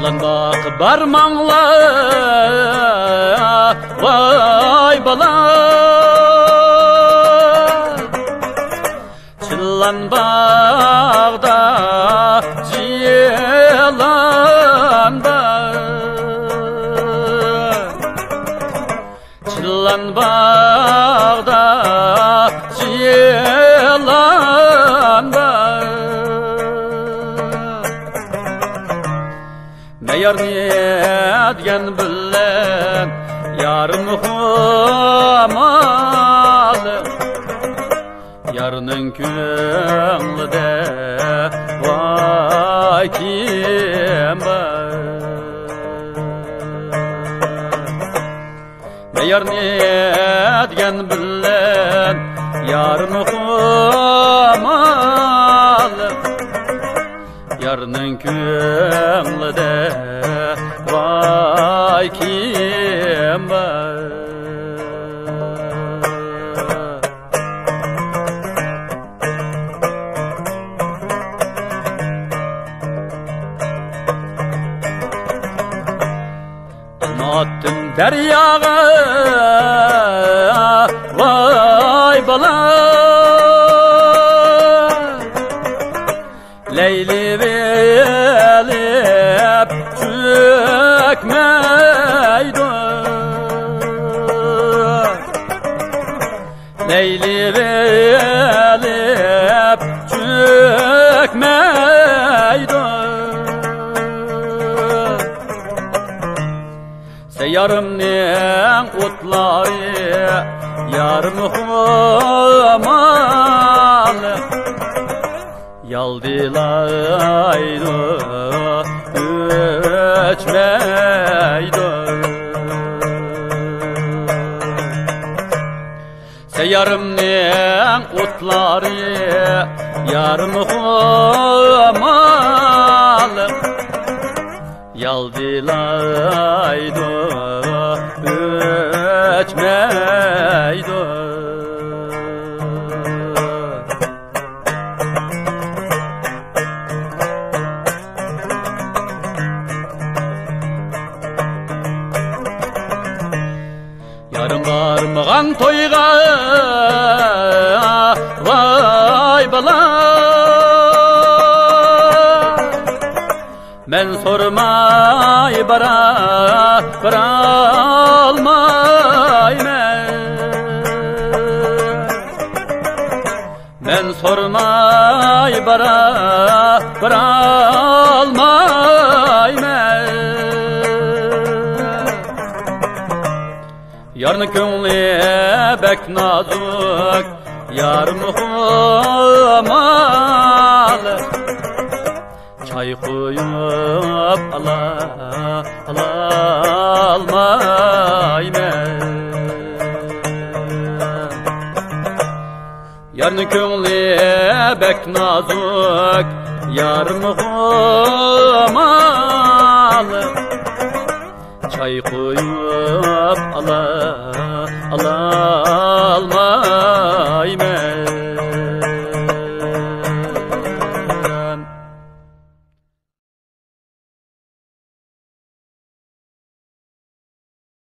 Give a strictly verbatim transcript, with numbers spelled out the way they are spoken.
Çıllanbaq barmanglar vay bala Çıllanbaqda ciyelanda Çıllanbaqda ciyelanda Meğer niyetgen billen yarım humalı Yarının köңlüde vay kim var Meğer niyetgen billen yarım humalı Yarının köңlüde vay kim var Almattım deryağa vay bala Leyli velip çökmeydi Leyli velip çökmeydi Seyarımnen otları yarım humalı Yaldilaydı, öçmeydi Seyarımnen otları yarım humalı Yaldilaydı, öçmeydi Yarım barmağın toyga vay bala Men sormay bara baralmay men Men sormay bara baralmay men Yarın köңlü bek nazuk yarım humalı Çay koyup ala ala almay men Yarın köңlü bek nazuk yarım humalı Çay koyup ala ala almay